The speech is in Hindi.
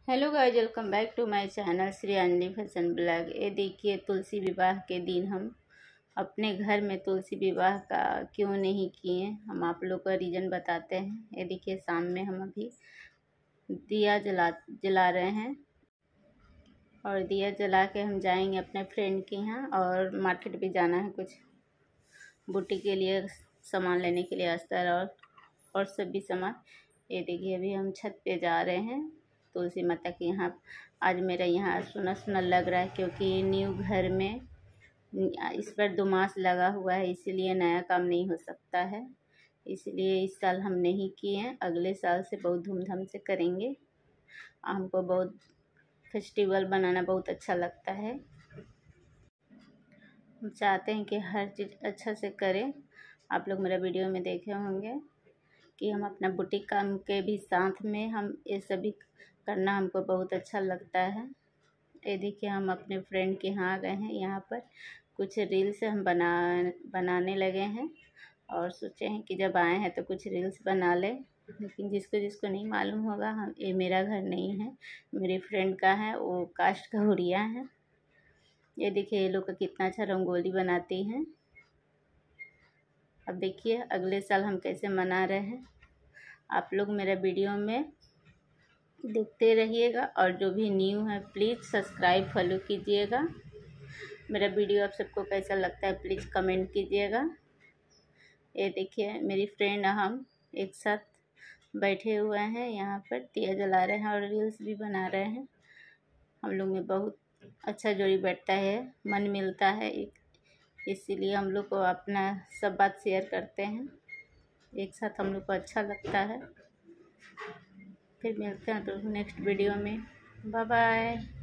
Hello guys, welcome back to my channel Shri Anjali fashion blog. ये देखिए, तुलसी विवाह के दिन हम अपने घर में तुलसी विवाह का क्यों नहीं किए, हम आप लोग का रीज़न बताते हैं। ये देखिए, शाम में हम अभी दिया जला रहे हैं और दिया जला के हम जाएंगे अपने फ्रेंड के यहाँ और मार्केट भी जाना है, कुछ बुटीक के लिए सामान लेने के लिए, अस्तर और सभी सामान। ये देखिए, अभी हम छत पे जा रहे हैं तुलसी माता के यहाँ। आज मेरा यहाँ सुना सुना लग रहा है क्योंकि न्यू घर में इस पर 2 मास लगा हुआ है, इसीलिए नया काम नहीं हो सकता है। इसलिए इस साल हम नहीं किए हैं, अगले साल से बहुत धूमधाम से करेंगे। हमको बहुत फेस्टिवल बनाना बहुत अच्छा लगता है। हम चाहते हैं कि हर चीज़ अच्छा से करें। आप लोग मेरा वीडियो में देखे होंगे कि हम अपना बुटीक काम के भी साथ में हम ये सभी करना हमको बहुत अच्छा लगता है। ये देखिए, हम अपने फ्रेंड के यहाँ आ गए हैं। यहाँ पर कुछ रील्स हम बनाने लगे हैं और सोचे हैं कि जब आए हैं तो कुछ रील्स बना लें। लेकिन जिसको जिसको नहीं मालूम होगा, हम ये मेरा घर नहीं है, मेरी फ्रेंड का है, वो कास्ट का हुरिया है। ये देखिए, ये लोग का कितना अच्छा रंगोली बनाती हैं। अब देखिए अगले साल हम कैसे मना रहे हैं। आप लोग मेरा वीडियो में देखते रहिएगा और जो भी न्यू है प्लीज़ सब्सक्राइब फॉलो कीजिएगा। मेरा वीडियो आप सबको कैसा लगता है प्लीज़ कमेंट कीजिएगा। ये देखिए, मेरी फ्रेंड हम एक साथ बैठे हुए हैं, यहाँ पर दिया जला रहे हैं और रील्स भी बना रहे हैं। हम लोग में बहुत अच्छा जोड़ी बैठता है, मन मिलता है इसीलिए हम लोग को अपना सब बात शेयर करते हैं। एक साथ हम लोग को अच्छा लगता है। फिर मिलते हैं तो नेक्स्ट वीडियो में। Bye bye.